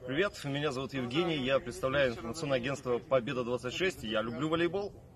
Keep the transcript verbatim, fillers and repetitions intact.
Привет, меня зовут Евгений, я представляю информационное агентство Победа двадцать шесть, я люблю волейбол.